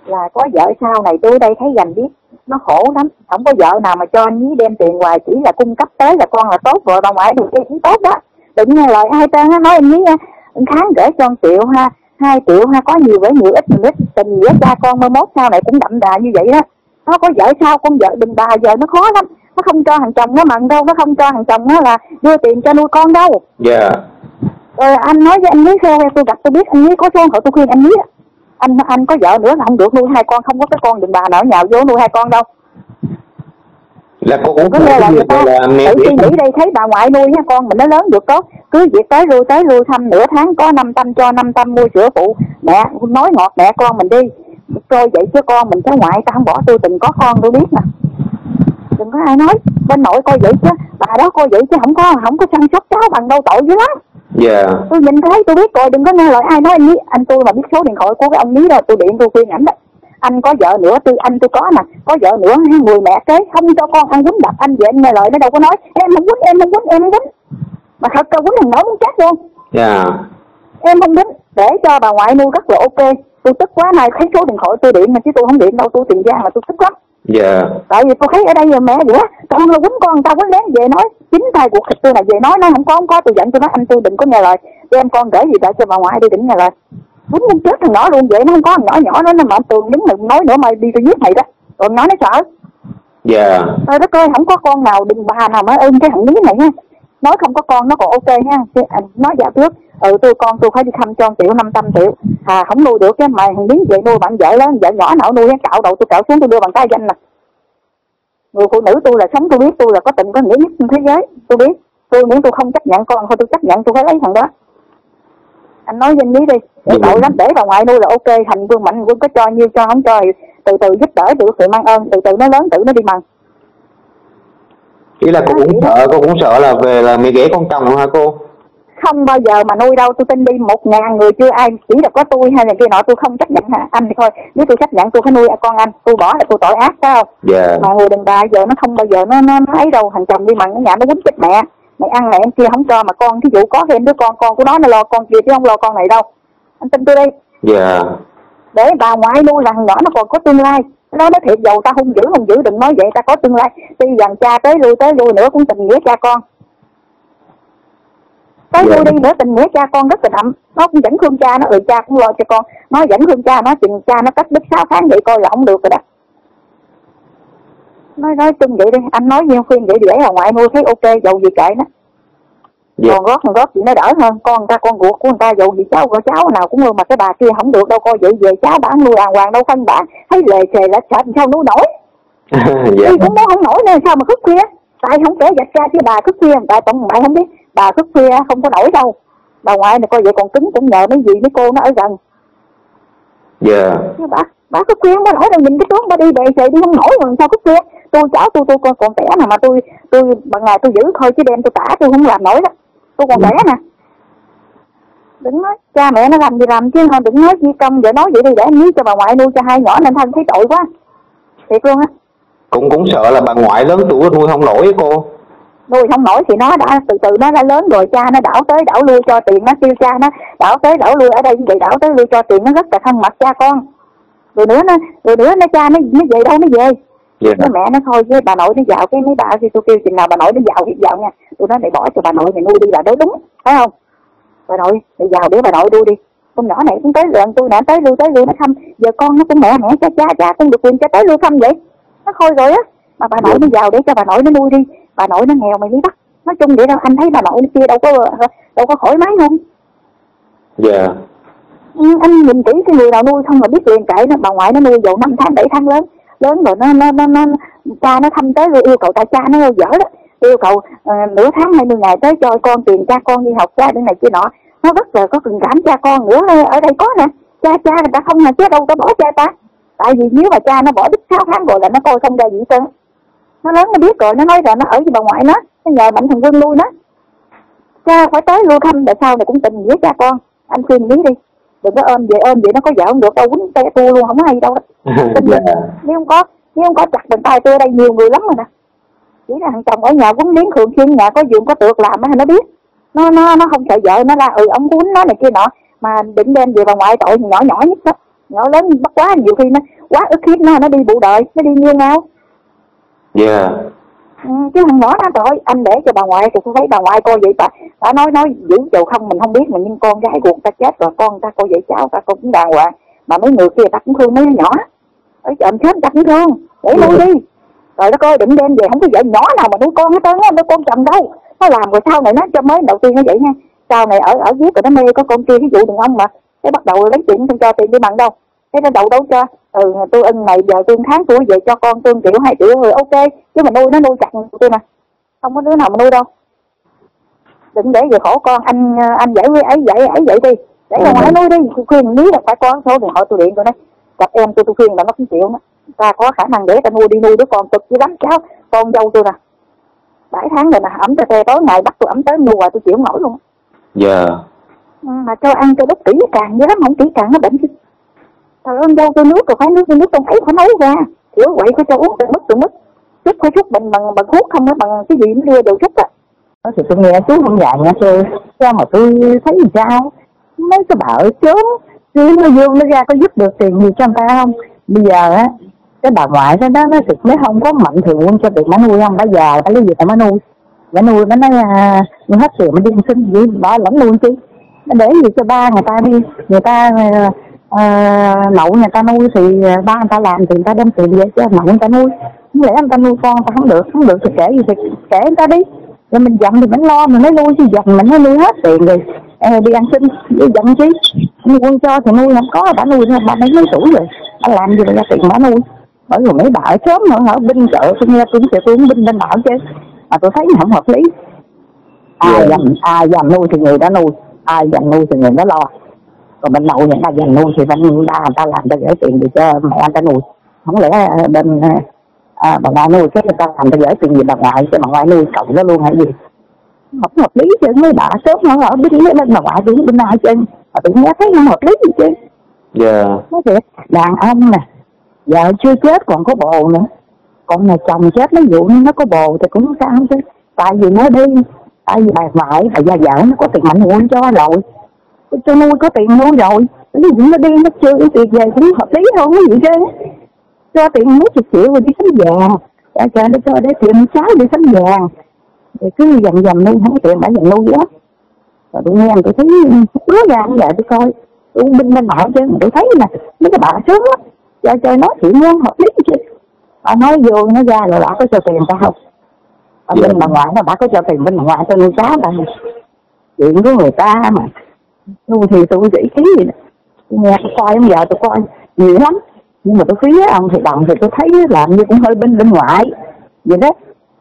là có vợ sau này tôi ở đây thấy gành biết nó khổ lắm, không có vợ nào mà cho anh ấy đem tiền hoài, chỉ là cung cấp tới là con là tốt rồi, bà ngoại được cái cũng tốt đó. Đừng nghe lời ai ta nói anh ấy tháng gửi cho 1 triệu ha, 2 triệu ha, có nhiều với nhiều ít mình ít tình nghĩa cha con mai mốt sau này cũng đậm đà như vậy đó. Nó có vợ sau con vợ đừng bà giờ nó khó lắm, nó không cho thằng chồng nó mặn đâu, nó không cho thằng chồng nó là đưa tiền cho nuôi con đâu. Dạ. Rồi anh nói với anh ấy theo tôi gặp tôi biết anh ấy có số hội tôi khuyên anh ấy anh có vợ nữa là không được nuôi 2 con, không có cái con đừng bà nào nhào vô nuôi 2 con đâu. Là cô cũng có nghe là người ta tự suy nghĩ đây, thấy bà ngoại nuôi ha, con mình nó lớn được tốt, cứ việc tới lui thăm nửa tháng có 500 cho 500 mua sữa phụ mẹ, nói ngọt mẹ con mình đi rồi vậy chứ con mình cháu ngoại ta không bỏ tôi từng có con tôi biết nè. Đừng có ai nói bên nội coi vậy chứ bà đó coi vậy chứ không có săn sóc cháu bằng đâu, tội dữ lắm. Dạ. Tôi nhìn thấy tôi biết rồi, đừng có nghe lời ai nói anh tôi mà biết số điện thoại của cái ông ní rồi tôi điện tôi khuyên ảnh đó. Anh có vợ nữa tôi có mà có vợ nữa người mẹ kế không cho con ăn quýnh đập anh về anh nghe lời nó đâu có nói em không quýnh mà thật ra quýnh thằng nói muốn chết luôn. Dạ. Em không quýnh để cho bà ngoại nuôi rất là ok. Tôi tức quá này thấy số điện thoại tôi điện mà chứ tôi không điện đâu, tôi tiền giang là tôi tức lắm. Dạ. Tại vì tôi thấy ở đây giờ mẹ vậy con là quýnh con tao quýnh lén về nói chính tay cuộc thịt tôi là về nói không có tôi giận tôi nói anh tôi đừng có nghe lời đem con gửi gì lại cho bà ngoại đi đừng nghe lời. Quýnh muốn chết thằng nhỏ luôn vậy, nó không có thằng nhỏ nó mà tường đứng đừng nói nữa mày đi tôi giết mày đó. Rồi nói nó sợ. Dạ. Thôi đất ơi không có con nào đừng bà nào mà ơn cái thằng ní này ha. Nói không có con nó còn ok ha. Nói dạ trước tôi con tôi phải đi thăm cho 1 triệu 500 triệu không nuôi được cái mày thằng ní vậy nuôi bạn vợ lớn vợ nhỏ nào nuôi cạo đầu tôi cạo xuống tôi đưa bằng tay danh nè. Người phụ nữ tôi là sống tôi biết tôi là có tình có nghĩa nhất trên thế giới tôi biết. Tôi nếu tôi không chấp nhận con thôi tôi chấp nhận tôi phải lấy thằng đó. Anh nói danh lý đi để tội lắm để bà ngoại nuôi là ok thành quân mạnh quân có cho nhiêu cho không cho từ từ giúp đỡ được sự mang ơn từ từ nó lớn tự nó đi mần. Ý là cô cũng sợ là về là mẹ ghẻ con chồng hả cô? Không bao giờ mà nuôi đâu, tôi tin đi 1000 người chưa ai chỉ là có tôi hay là kia nọ tôi không chấp nhận hả anh thì thôi nếu tôi chấp nhận tôi phải nuôi con anh tôi bỏ là tôi tội ác phải không? Dạ. Mà người đàn bà giờ nó không bao giờ nó ấy đâu, thằng chồng đi mần ở nhà nó quýnh chết mẹ mày ăn này em kia không cho mà con thí dụ có thêm đứa con của nó lo con kia chứ không lo con này đâu anh tin tôi đi. Dạ. Để bà ngoại nuôi là thằng nhỏ nó còn có tương lai. Nó thiệt dầu ta hung dữ đừng nói vậy ta có tương lai. Tuy rằng cha tới lui nữa cũng tình nghĩa cha con. Tới lui đi nữa tình nghĩa cha con rất là đậm. Nó cũng vẫn thương cha nó cha cũng lo cho con. Nó vẫn thương cha nó chừng cha nó cắt đứt 6 tháng vậy coi là không được rồi đó. Nói chung vậy đi anh nói nhiều khuyên vậy để bà ngoại nuôi thấy ok dầu gì kệ nó. Dạ. Còn gót gì nó đỡ hơn con ruột của người ta dầu gì cháu nào cũng luôn mà cái bà kia không được đâu coi vậy về cháu bà nuôi đàng hoàng đâu phân bà thấy lề xề lệch sạch sao nuôi nổi. Dạ. Thì cũng nói không nổi nên sao mà thức khuya tại không kể dạch ra chứ bà thức khuya tại tổng mày không biết bà thức khuya không có nổi đâu bà ngoại này coi vậy còn cứng cũng nhờ mấy cô nó ở gần. Dạ. Bà thức khuya không có nổi đâu nhìn cái tướng bà đi bề xề đi không nổi rồi sao thức khuya tôi cháu tôi còn trẻ mà tôi bằng ngày tôi giữ thôi chứ đem tôi cả tôi không làm nổi đó. Tôi còn trẻ nè. Đừng nói cha mẹ nó làm gì làm chứ đừng nói chi công vậy nói vậy đi để anh nghĩ cho bà ngoại nuôi cho 2 nhỏ nên thân thấy tội quá. Thiệt luôn á. Cũng sợ là bà ngoại lớn tuổi nuôi không nổi cô. Nuôi không nổi thì nó đã từ từ nó đã lớn rồi cha nó đảo tới đảo lui cho tiền nó kêu cha nó đảo tới đảo lui ở đây vậy đảo tới lui cho tiền nó rất là thân mật cha con. Rồi nữa nó cha nó về đâu nó về. Yeah. Mẹ nó thôi với bà nội nó vào cái mấy bà thì tôi kêu chừng nào bà nội nó vào nha tôi nói để bỏ cho bà nội mày nuôi đi là đối đúng phải không? Bà nội thì vào để bà nội nuôi đi con nhỏ này cũng tới gần tôi nè tới lui nó thăm giờ con nó cũng mẹ cha cũng được quyền cho tới lui thăm vậy nó thôi rồi á mà bà nội nó vào để cho bà nội nó nuôi đi bà nội nó nghèo mày đi bắt nói chung vậy đâu anh thấy bà nội kia đâu có thoải mái không? Dạ. Yeah. Anh nhìn kỹ cái người nào nuôi không mà biết liền kệ nó bà ngoại nó nuôi dầu 5 tháng 7 tháng lớn rồi nó cha nó thăm tới rồi yêu cầu tại cha nó dở đó yêu cầu nửa tháng 20 ngày tới cho con tiền cha con đi học cha đến này kia nọ nó rất là có tình cảm cha con nữa ở đây có nè cha người ta không là chứ đâu có bỏ cha ta tại vì nếu mà cha nó bỏ đứt 6 tháng rồi là nó coi không ra gì hết nó lớn nó biết rồi nó nói rồi nó ở với bà ngoại nó nhờ Mạnh Thường Quân nuôi nó cha phải tới lưu thăm tại sao này cũng tình với cha con anh khuyên lý đi đừng có ôm vậy nó có vợ không được đâu quýnh te tua luôn không có hay đâu đó. Nếu không có chặt bàn tay tôi ở đây nhiều người lắm rồi nè chỉ là thằng chồng ở nhà quýnh liếng thường xuyên nhà có giường có tược làm nó biết nó không sợ vợ nó là ông quýnh nó này kia nọ mà định đem về bà ngoại tội nhỏ nhất đó nhỏ lớn bắt quá nhiều khi nó quá ức hiếp nó đi bụ đời, nó đi như nào. Dạ. Chứ thằng nhỏ nó trời anh để cho bà ngoại thì tôi thấy bà ngoại coi vậy bà nói giữ chầu không mình không biết mà nhưng con gái ruột ta chết rồi con ta coi vậy cháu ta cũng đàng hoàng mà mấy người kia ta cũng thương mấy đứa nhỏ ở chợ chết ta cũng thương để nuôi đi rồi nó coi định đem về không có vợ nhỏ nào mà nuôi con hết trơn á nuôi con chồng đâu nó làm rồi sau này nó cho mới đầu tiên nó vậy nha sau này ở viết rồi nó mê có con kia ví dụ đàn ông mà cái bắt đầu lấy tiền không cho tiền đi bằng đâu cái nó đầu đâu cho tôi ưng này giờ tương tháng tôi về cho con tương triệu 2 triệu rồi ok chứ mà nuôi nó nuôi chặt tôi mà không có đứa nào mà nuôi đâu đừng để giờ khổ con anh giải quyết ấy vậy đi để ra ngoài nuôi đi tôi khuyên nếu là phải có số điện thoại tôi điện rồi đấy gặp em tôi khuyên là nó cũng chịu đó ta có khả năng để ta nuôi đi nuôi đứa con cực chứ lắm cháu con dâu tôi nè 7 tháng rồi nè ẩm tè tối ngày bắt tôi ẩm tới nuôi tôi chịu nổi luôn. Dạ. Mà cho ăn cho đốt kỹ càng vậy lắm không kỹ càng nó bệnh chứ trời ơi dâu tôi nước rồi phải nước trong ấy phải nấu ra kiểu vậy phải cho uống từng mức chút phải chút bằng thuốc không đó bằng cái gì nó đưa đồ chút á. Thì tôi nghe chú không dạy nha tôi sao mà tôi thấy làm sao mấy cái bà ở chốn chứ nó vô nó ra có giúp được tiền gì cho người ta không bây giờ á cái bà ngoại đó nó thực nếu không có mạnh thường quân cho tiền nó nuôi không bà già bà lấy gì mà nuôi bà nuôi nó nói hết tiền mà đi xin gì bà lãnh luôn chứ nó để gì cho ba người ta đi người ta nậu người ta nuôi thì ba người ta làm thì người ta đem tiền về cho nậu người ta nuôi không lẽ người ta nuôi con ta không được thì kể gì thì kể người ta đi rồi mình dặn thì mình lo mình mới nuôi chứ dặn mình mới nuôi hết tiền rồi đi ăn xin đi dặn chứ quân cho thì nuôi không có bà nuôi bà mấy tuổi rồi bà làm gì mà ra tiền bà nuôi bởi vì mấy bà ở sớm nữa ở binh chợ tôi nghe tôi cũng binh lên bảo chứ mà tôi thấy không hợp lý ai dành nuôi thì người đó nuôi ai dành nuôi thì người đó lo còn bên nội người ta dành nuôi thì người ta làm ta gửi tiền để cho mẹ anh ta nuôi không lẽ bên bà ngoại nuôi cái người ta làm ta gửi tiền gì bà ngoại cho bà ngoại nuôi cậu đó luôn hay gì không hợp lý chứ mấy bà sớm nó ở bên bà ngoại tôi bên nào chứ mà tôi nghe thấy không hợp lý gì chứ. Dạ. Nói thiệt đàn ông nè vợ chưa chết còn có bồ nữa còn nhà chồng chết ví dụ nó có bồ thì cũng sao chứ tại vì nó đi tại vì bà ngoại bà già vợ nó có tiền mạnh nuôi cho rồi cho nuôi có tiền nuôi rồi ví dụ nó đi nó chưa cái tiền về cũng hợp lý không cái gì chứ cho tiền mấy chục triệu rồi đi sắm vàng cho nó cho để tiền cháu đi sắm vàng thì cứ dầm nuôi không có tiền bà dầm nuôi đó rồi tôi nghe tôi thấy ứa ra như vậy tôi coi tôi binh lên bảo chứ tôi thấy nè mấy cái bà sướng lắm cho nói chuyện nó hợp lý chứ bà nói vô nó ra rồi bà có cho tiền ta không bên bà ngoại nó bà có cho tiền bên bà ngoại cho nuôi cháu ta chuyện của người ta mà nuôi thì tôi chỉ ý gì đó tôi nghe tôi coi bây giờ tôi coi nhiều lắm nhưng mà tôi phí ông thì đồng thì tôi thấy làm như cũng hơi bên ngoại vậy đó.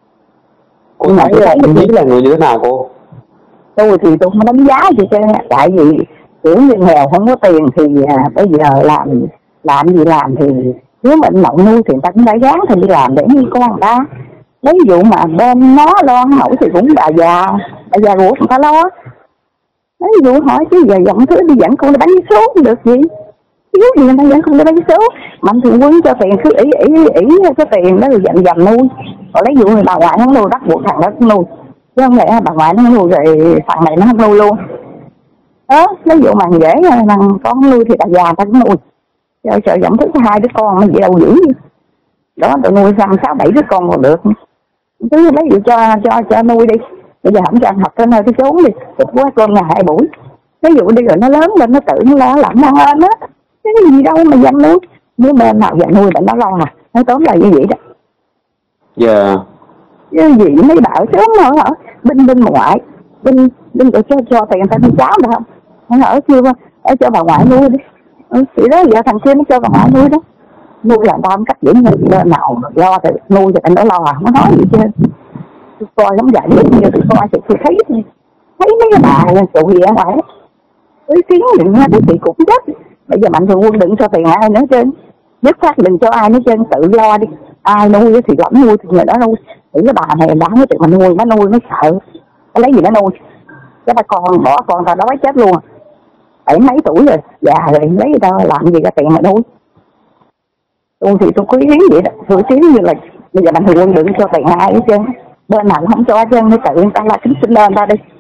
Cô thấy là anh nghĩ là người như thế nào cô? Tôi thì tôi không đánh giá gì chứ tại vì kiểu như nghèo không có tiền thì bây giờ làm gì làm thì nếu mình nậu nuôi thì người ta cũng phải gán thì đi làm để nuôi con người ta ví dụ mà bên nó lo không nổi thì cũng bà già ruột người ta lo ví dụ hỏi chứ giờ dẫn thứ đi dẫn con đi bán vé số không được gì thiếu gì người ta dẫn con đi bán vé số mạnh thường quân cho tiền cứ ỷ cái tiền đó rồi dầm nuôi còn lấy dụ người bà ngoại nó nuôi bắt buộc thằng đó cũng nuôi chứ không lẽ bà ngoại nó nuôi rồi thằng này nó không nuôi luôn đó ví dụ mà dễ thằng con nuôi thì bà già ta cũng nuôi chờ dẫn thứ hai đứa con mà gì đâu dữ đó tụi nuôi 5-6-7 đứa con còn được cứ lấy dụ cho nuôi đi bây giờ không cho ăn học tới nơi cái trốn đi chụp quá cơm ngày 2 buổi ví dụ đi rồi nó lớn lên nó tự nó lo lặng ăn lên á cái gì đâu mà dành nuôi nếu bên nào dành nuôi bệnh nó lo nó tóm lại như vậy đó. Dạ. Cái gì mấy bà ở sớm nữa hả bên ngoại bên cho tiền người ta đi cháu được không nó ở kêu ở cho bà ngoại nuôi đi thì đó giờ thằng kia nó cho bà ngoại nuôi đó nuôi là tao không cách giữ như nào lo thì nuôi thì anh đó lo nó nói gì chứ tôi coi giống vậy như tôi coi thì tôi thấy mấy cái bà tụ gì ở ngoài ý kiến đừng nghe cái chị cũng chết bây giờ mạnh thường quân đừng cho tiền ai nữa trên dứt khoát đừng cho ai nữa trên tự lo đi ai nuôi thì lỏng nuôi thì người đó nuôi thì cái bà này đáng cái chuyện mà nuôi nó sợ nó lấy gì nó nuôi cái bà con bỏ con ta đói chết luôn 70 mấy tuổi rồi già rồi lấy người ta làm gì ra tiền mà nuôi tôi thì tôi có ý kiến vậy đó tôi ý kiến như là bây giờ mạnh thường quân đừng cho tiền ai hết trơn bên nào không cho hết trơn nó tự người ta là tính sinh lên ta đi